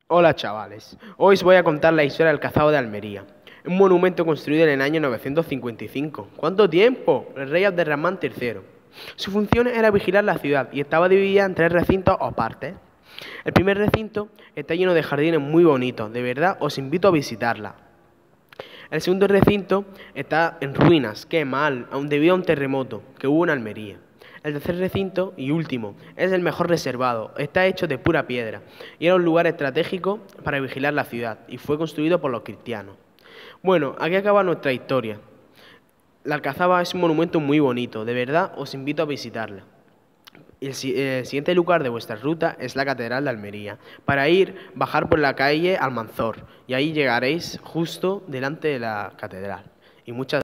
Hola chavales, hoy os voy a contar la historia del Cazado de Almería, un monumento construido en el año 955. ¿Cuánto tiempo? El rey Abderramán III. Su función era vigilar la ciudad y estaba dividida en tres recintos o partes. El primer recinto está lleno de jardines muy bonitos, de verdad os invito a visitarla. El segundo recinto está en ruinas, qué mal, aun debido a un terremoto que hubo en Almería. El tercer recinto y último es el mejor reservado, está hecho de pura piedra y era un lugar estratégico para vigilar la ciudad y fue construido por los cristianos. Bueno, aquí acaba nuestra historia. La Alcazaba es un monumento muy bonito, de verdad os invito a visitarla. El siguiente lugar de vuestra ruta es la Catedral de Almería. Para ir, bajar por la calle Almanzor y ahí llegaréis justo delante de la catedral. Y muchas